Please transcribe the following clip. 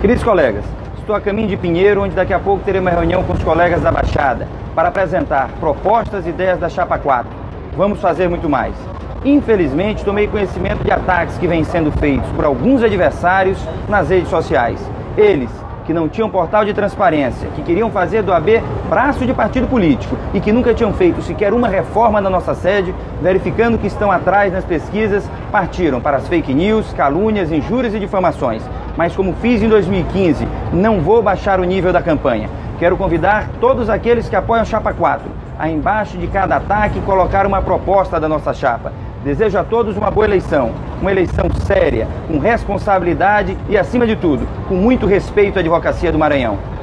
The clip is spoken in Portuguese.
Queridos colegas, estou a caminho de Pinheiro, onde daqui a pouco terei uma reunião com os colegas da Baixada para apresentar propostas e ideias da Chapa 4. Vamos fazer muito mais. Infelizmente, tomei conhecimento de ataques que vêm sendo feitos por alguns adversários nas redes sociais. Eles, que não tinham portal de transparência, que queriam fazer do AB braço de partido político e que nunca tinham feito sequer uma reforma na nossa sede, verificando que estão atrás nas pesquisas, partiram para as fake news, calúnias, injúrias e difamações. Mas como fiz em 2015, não vou baixar o nível da campanha. Quero convidar todos aqueles que apoiam a Chapa 4 a, embaixo de cada ataque, colocar uma proposta da nossa chapa. Desejo a todos uma boa eleição, uma eleição séria, com responsabilidade e, acima de tudo, com muito respeito à advocacia do Maranhão.